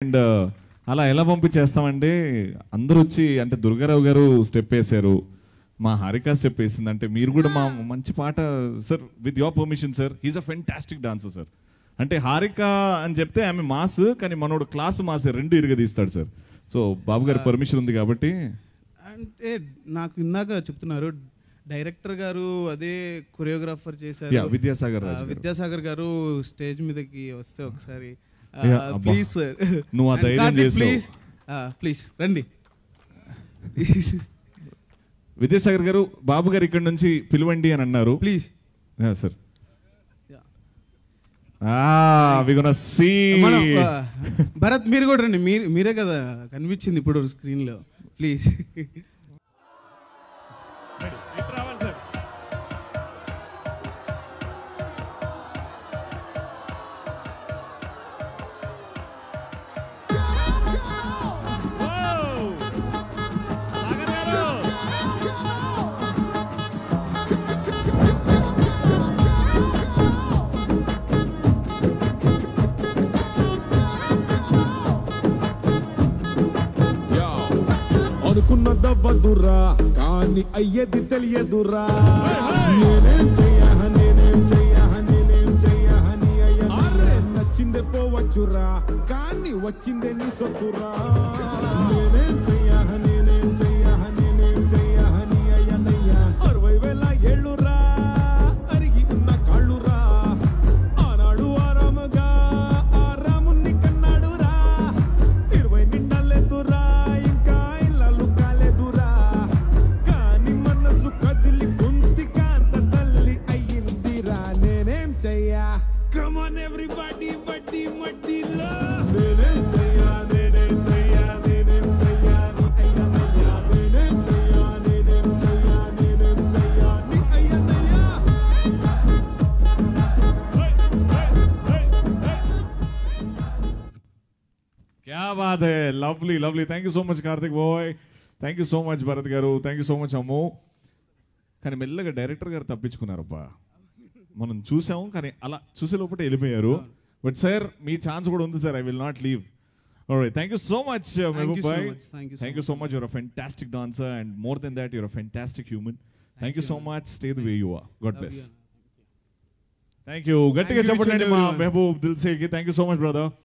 And అలా ఎలా పంపించేస్తామంటే అందరూ వచ్చి అంటే దుర్గారావు గారు స్టెప్ వేశారు, మా హారిక స్టెప్ వేసింది, అంటే మీరు కూడా మా మంచి పాట sir with your permission sir, he's a fantastic dancer sir. అంటే హారిక అని చెప్తే ఆమె మాస్, కానీ మనోడు క్లాస్ మాస్ రెండు ఇరగదీస్తాడు సార్. సో బాబు గారి పర్మిషన్ ఉంది కాబట్టి. అంటే నాకు ఇందాక చెప్తున్నారు డైరెక్టర్ గారు అదే కొరియోగ్రాఫర్ చేశారు, విద్యాసాగర్ గారు స్టేజ్ మీదకి వస్తే ఒకసారి ప్లీజ్ సార్, నువ్వు ఆ ధైర్యం చేసావు, ప్లీజ్ రండి. విద్యాసాగర్ గారు బాబు గారు ఇక్కడ నుంచి పిలవండి అని అన్నారు, ప్లీజ్ సార్. భరత్ మీరు కూడా రండి, మీరే కదా కనిపించింది ఇప్పుడు స్క్రీన్ లో, ప్లీజ్. అనుకున్నదవ్వదురా కానీ అయ్యేది తెలియదురా, నేనేం చెయ్యని అయ్యే నచ్చిందే పోవచ్చురా, కానీ వచ్చిందే నీ సొత్తురా. నేనేం చెయ్యని అయ్యనయ్యా 60,000 ఏళ్ళురా అరిగి ఉన్న కాళ్ళురా, ఆనాడు ఆరాముగా ఆరాముని కన్నాడురా, 20 నిండలేదురా ఇంకా ఇళ్ళలు కాలేదురా, కానీ మనసు కదిలి గొంతి కాంత తల్లి అయ్యిందిరా. నేనేం చెయ్యా come on everybody బడ్డీ మడ్డీలో, నేనేం చెయ్యా నీ అయ్యనయ్యా, నేనేం చెయ్యా నీ అయ్యనయ్యా. क्या बात है, lovely lovely. Thank you so much Kartik boy, thank you so much Bharat గారు, thank you so much Ammu. కానీ మెల్లగా డైరెక్టర్ గారు తప్పించుకున్నారబ్బా, మనం చూసాము కానీ అలా చూసే లోపల వెళ్ళిపోయారు. బట్ సార్ మీ ఛాన్స్ కూడా ఉంది sir, I will not leave. Thank you so much Mehboob భాయ్, thank you so much. Your a fantastic dancer and more then that your a fantastic human. Thank you so much, stay the way you are, God bless. Thank you. గట్టిగా చెప్పండి మా మెహబూబ్ దిల్సేకి. Thank you so much brother.